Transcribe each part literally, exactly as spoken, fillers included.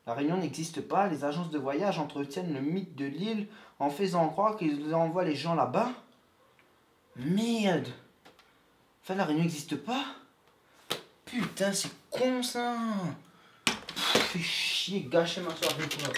La Réunion n'existe pas, les agences de voyage entretiennent le mythe de l'île en faisant croire qu'ils envoient les gens là-bas. Merde! Enfin, la Réunion n'existe pas? Putain, c'est con ça! Pff, fait chier, gâcher ma soirée quoi.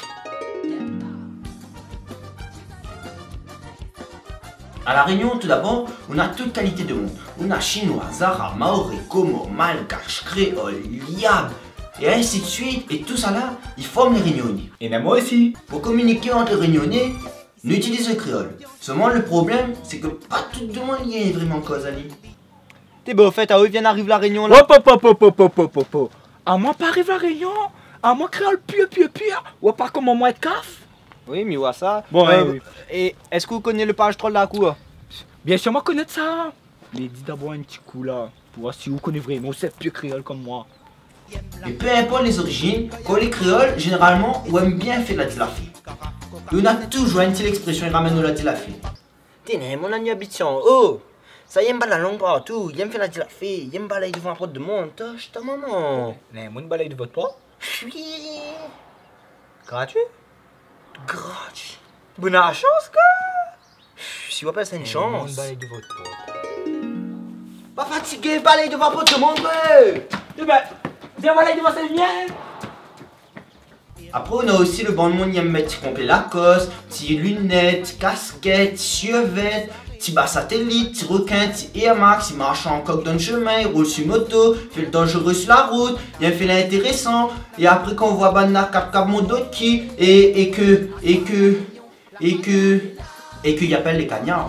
À La Réunion, tout d'abord, on a toute qualité de monde. On a chinois, Zara, maoré, como, malgache, créole, liab, et ainsi de suite. Et tout ça là, ils forment les Réunionnais. Et même moi aussi. Pour communiquer entre les Réunionnais, on utilise le créole. Seulement le problème, c'est que pas tout le monde y est vraiment causali. T'es beau, au fait, à où vient d'arriver la Réunion là? Hop hop hop hop hop hop hop hop hop. À moi pas arrive la Réunion. À moi créole pure pure pure. Ou pas comme moi être caf. Oui, mais ouais, ça. Bon, euh, ouais, oui. Et est-ce que vous connaissez le page troll de la cour? Bien sûr, moi connais ça. Mais dis d'abord un petit coup là. Pour voir si vous connaissez vraiment cette pure créole comme moi. Et peu importe les origines, quand les créoles, généralement, on aime bien faire la dilafée. Et on a toujours une telle expression, ils ramènent la dilafée. Tenez, mon ami habitant, oh! Ça y aime pas la langue partout, il aime faire la dilafée, il aime balayer devant la porte de monde, toche ta maman. Mais mon balaye de votre poids. Oui. Gratuit? Gratuit. Bonne chance, quoi! Si vous appelez ça une chance. Mon balaye de votre poids. Pas fatigué, balayer devant la porte de monde, ouais! Eh ben, viens balayer devant cette mienne. Après, on a aussi le bon monde qui aime mettre complet Lacoste, petits lunettes, casquettes, survêtements, petit bas satellite, petit requin, petit Air Max, il marche en coque dans le chemin, il roule sur moto, fait le dangereux sur la route, il fait l'intéressant, et après qu'on voit Banna cap cap mon dos qui, et, et que, et que, et que, et qu'il appelle les cagnards.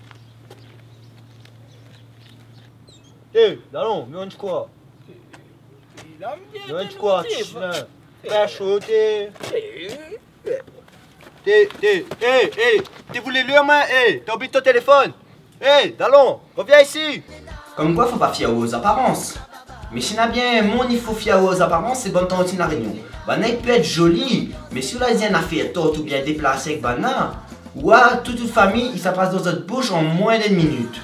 Hé, Dallon, mais on dit quoi? Mais on dit quoi? T'es chaud, t'es. T'es, t'es, hé, hé, t'es voulu lui main, hé, t'as oublié ton téléphone. Hé, Dallon, reviens ici. Comme quoi, faut pas fier aux apparences. Mais si on a bien un monde, il faut fier aux apparences, c'est bon temps aussi la Réunion. Banna il peut être joli, mais si on a dit une affaire torte ou bien déplacé avec Banna, ouah, toute toute famille, il se passe dans votre bouche en moins d'une minute.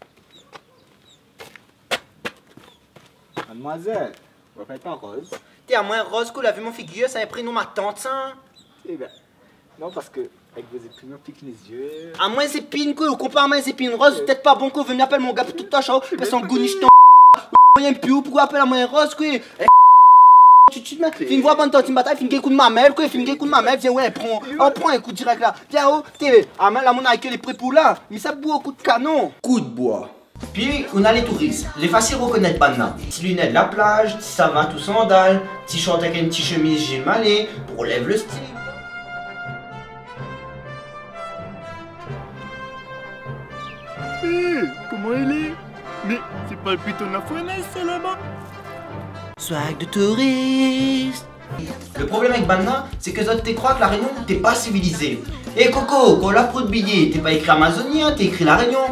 Mademoiselle, vous faites pas rose. T'es à moins rose que la vu mon figure, ça a pris nous ma tante, ça. Eh ben, non parce que avec vos épines, on pique les yeux. À moins épines que, compare à moins épines roses, peut-être pas bon que venir appeler mon gars pour tout ta chaud, parce qu'on gouniche ton moyen plus pourquoi appeler à moins rose, quoi. Tu tu mets, fais une voix bonne tante, une bataille, fais une coup de ma mère, quoi, fais une coup de ma mère, viens, ouais, prends, on prend un coup direct là. Viens, oh, t'es, ah, mais là, mon avec les prêts pour là, mais ça boit au coup de canon. Coup de bois. Puis, on a les touristes. Les faciles reconnaître Banna. Petit lunettes de la plage, petit savin tout sandales, petit short avec une petite chemise Gilles Mallet, pour lève le style. Hé, comment elle est? Mais c'est pas le piton la fournaise, ça là-bas? Swag de touriste. Le problème avec Banna, c'est que toi, tu crois que la Réunion, t'es pas civilisé. Et Coco, quand la pro de billets, t'es pas écrit Amazonien, t'es écrit la Réunion.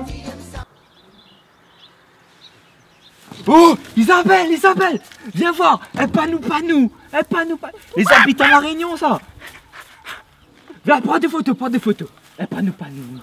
Oh, Isabelle, Isabelle, viens voir, elle pas nous, pas nous, elle pas nous, pas les habitants de la Réunion, ça. Viens, prends des photos, prends des photos, elle pas nous, pas nous.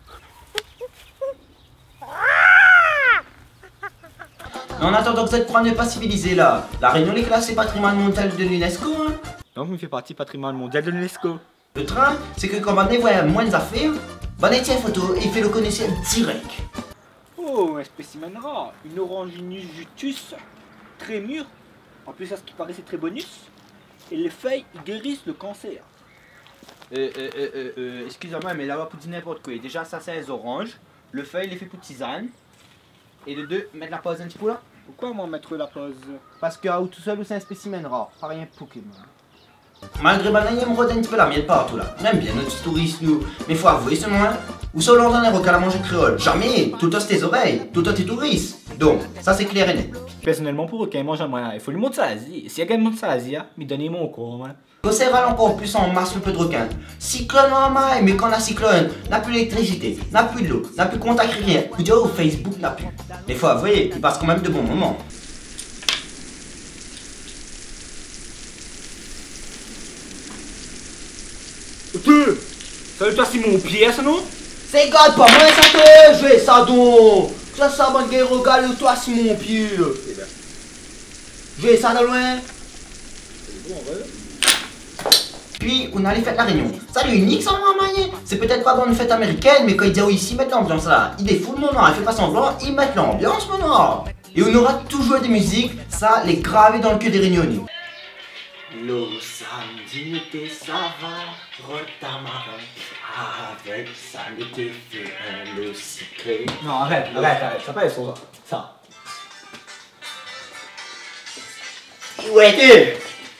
Mais en attendant que vous êtes ne pas civilisé là, la Réunion est classée patrimoine mondial de l'UNESCO. Hein. Donc, il fait partie du patrimoine mondial de l'UNESCO. Le train, c'est que quand Banna voit moins d'affaires, Banna tient photo et il fait le connaisseur direct. Oh, un spécimen rare, une Oranginus jutus, très mûre, en plus à ce qui paraît c'est très bonus, et les feuilles ils guérissent le cancer. Euh, euh, euh, euh, euh, excusez-moi, mais là-bas pour dire n'importe quoi. Déjà, ça c'est les oranges, le feuille il est fait pour tisane, et de deux, mettre la pause un petit peu là. Pourquoi moi mettre la pause? Parce que tout seul, c'est un spécimen rare, pas rien Pokémon. Malgré Banna, il me rôde un petit peu la mienne partout là. On aime bien notre petits touristes nous, mais faut avouer seulement, hein, où sont l'entendre un recal à manger créole? Jamais, tout le temps c'est tes oreilles, tout le temps tes touristes. Donc, ça c'est clair et net. Personnellement pour aucun mange moyen, il faut lui montrer ça à Asie. Si il y a quelqu'un de ça à Asie, mais donnez mon cours. Hein. Conserval encore plus en masse le peu de requin. Cyclone en maille, mais quand la cyclone, n'a plus d'électricité, n'a plus de l'eau, n'a plus de contact, rien. Vous dites, oh, Facebook n'a plus. Mais faut avouer, il passe quand même de bons moments. Ok, salut toi Simon Pierre ça non? C'est garde pas moi ça te je vais ça donc. Ça ça bonne guerre regarde toi Simon Pierre. Je vais ça de loin. Puis on allait faire la réunion. Salut unique sans moyen. C'est peut-être pas dans une fête américaine, mais quand ils disent oui ici mettent l'ambiance là, ils défoulent mon nom, ils font pas semblant, ils mettent l'ambiance mon nom. Et on aura toujours des musiques, ça les graver dans le cœur des réunionnais. Le samedi n'était ça va, retamarin, avec ça n'était fait un le secret. Non, arrête, arrête, arrête, ça pas ça. Ça. Ouais, t'es.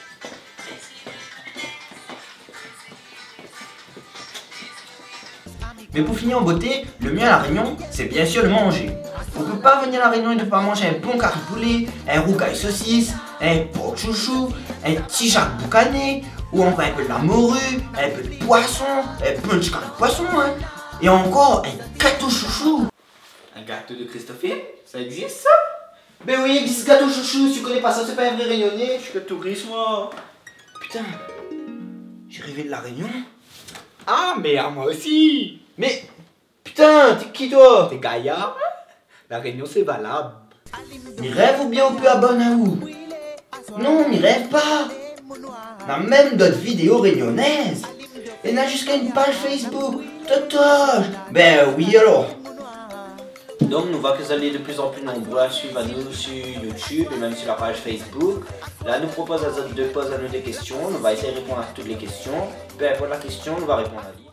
Mais pour finir en beauté, le mieux à la réunion, c'est bien sûr le manger. On peut pas venir à la réunion et ne pas manger un bon carré poulet, un rougail saucisse, un porc chouchou, un petit jacques boucané, ou encore un peu de la morue, un peu de poisson, un punch carré de poisson, hein. Et encore un gâteau chouchou. Un gâteau de Christophine? Ça existe ça? Ben oui, il existe gâteau chouchou, si tu connais pas ça, c'est pas un vrai réunionnais. Je suis que touriste moi. Putain, j'ai rêvé de la réunion. Ah mais à moi aussi. Mais, putain, t'es qui toi? T'es Gaïa? La réunion c'est valable. M'y rêve ou bien on peut abonner à vous? Non, m'y rêve pas. On a même d'autres vidéos réunionnaises. Et on a jusqu'à une page Facebook. Totoche. Ben oui alors. Donc nous voyons que vous allez de plus en plus nombreux à suivre à nous sur YouTube et même sur la page Facebook. Là nous propose à de poser à nous des questions. On va essayer de répondre à toutes les questions. Peu importe la question, on va répondre à lui.